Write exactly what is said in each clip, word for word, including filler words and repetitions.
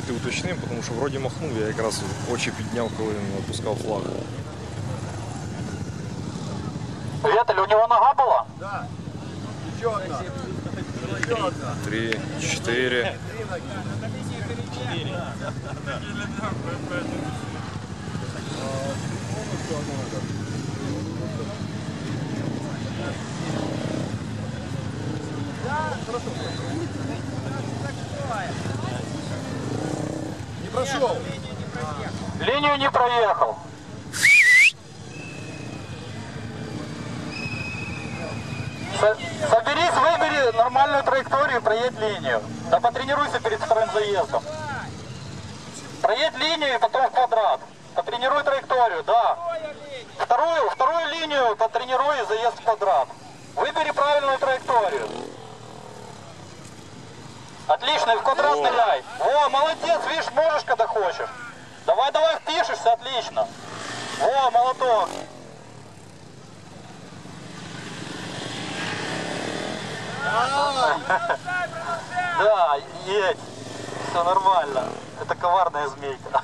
давайте уточнимо, тому що вроді махнув, я якраз очі підняв, коли він опускав флаг. Віталь, у нього нога була? Да. Еще одна. Еще одна. Три, чотири. Не прошел. Линию не проехал. Со- Соберись, выбери нормальную траекторию, проедь линию. Да потренируйся перед вторым заездом. Проедь линию и потом в квадрат. Потренируй траекторию, да. Вторую, вторую линию потренируй и заезд в квадрат. Выбери правильную траекторию. Отлично, и в квадрат стреляй. О, молодец, видишь, можешь, когда хочешь. Давай, давай, впишешься, отлично. О, молоток. Да, есть. Все нормально. Это коварная змейка.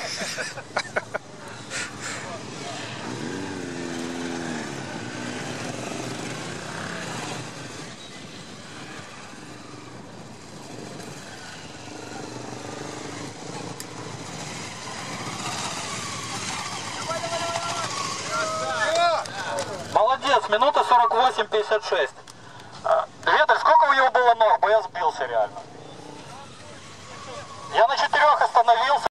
Молодец, минута сорок восемь пятьдесят шесть. Виталь, сколько у него было ног? Бо я сбился реально.